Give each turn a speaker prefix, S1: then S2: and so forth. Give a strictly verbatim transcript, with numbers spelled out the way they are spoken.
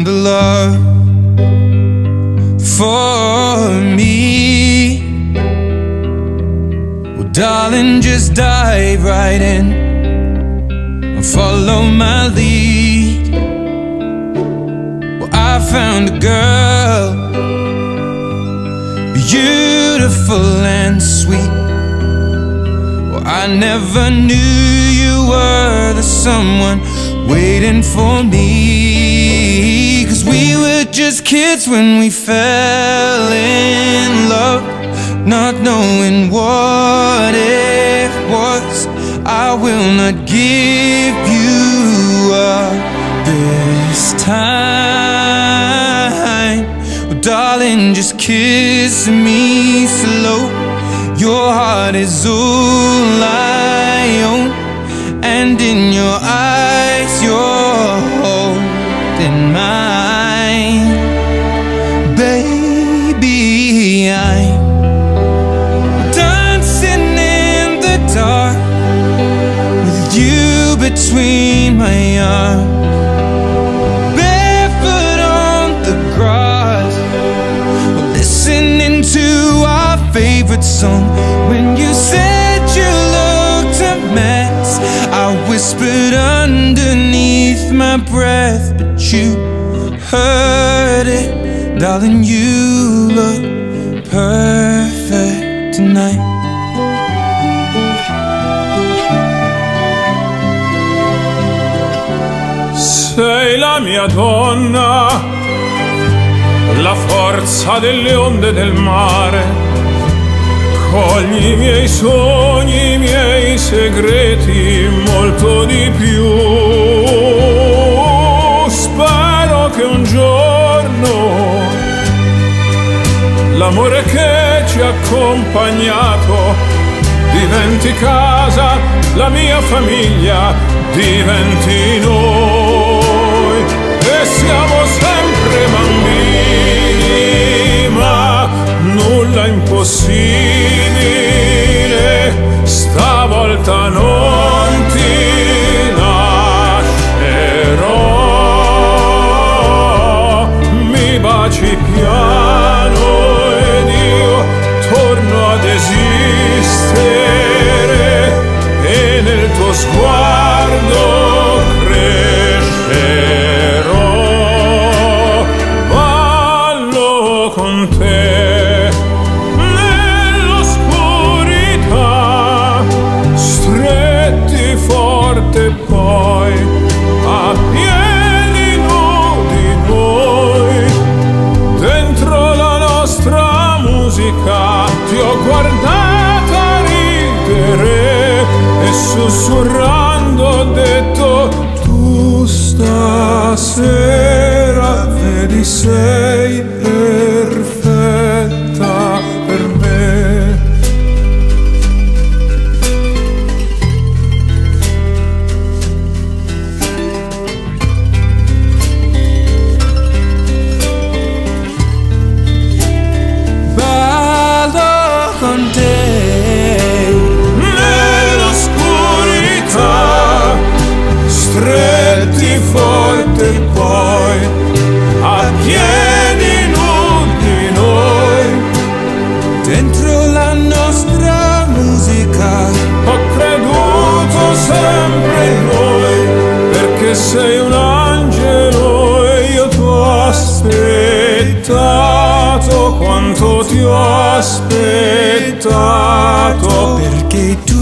S1: found a love for me. Well, darling, just dive right in and follow my lead. Well, I found a girl, beautiful and sweet. Well, I never knew you were the someone waiting for me. Cause we were just kids when we fell in love, not knowing what it was. I will not give you up this time. Oh, darling, just kiss me slow. Your heart is all I own, and in your eyes you're holding mine. Baby, I'm dancing in the dark with you between my arms, barefoot on the grass, listening to our favorite song. When you said you looked a mess, I whispered underneath my breath, but you heard it. Darling, you look perfect tonight.
S2: Sei la mia donna, la forza delle onde del mare. Cogli i miei sogni, i miei segreti, molto di più. Spero che un giorno l'amore che ci ha accompagnato diventi casa, la mia famiglia diventi noi. E siamo sempre bambini, ma nulla impossibile. Stavolta non ti lascerò. Mi baci piano ed io torno ad esistere, e nel tuo sguardo crescerò. Ballo con te nell'oscurità, stretti forte poi a piedi nudi noi. Dentro la nostra musica ti ho guardata ridere e sussurrando ho detto: tu stasera vedi sei perfetta per me.
S1: Ballo con te
S2: nell'oscurità, stretti forte poi a piedi nudi noi.
S1: dentro la nostra musica.
S2: Ho creduto sempre in noi, perché sei un angelo e io t'ho aspettato quanto ti ho aspettato.
S1: Perché tu